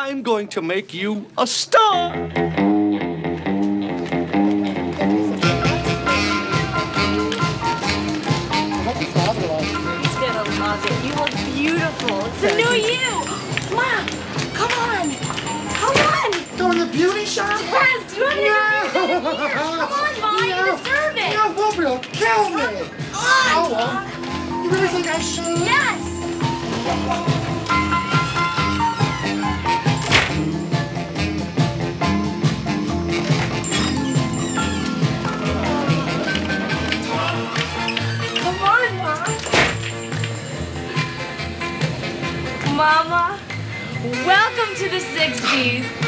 I'm going to make you a star. He's gonna love it. You look beautiful. It's a new you. Mom, come on. Come on. Going to the beauty shop? Yes, you want to Come on, Mom, you deserve it. No, Wilbur will kill me. Come on. You really think I should? Yes. Come on, Mom. Mama, welcome to the 60s.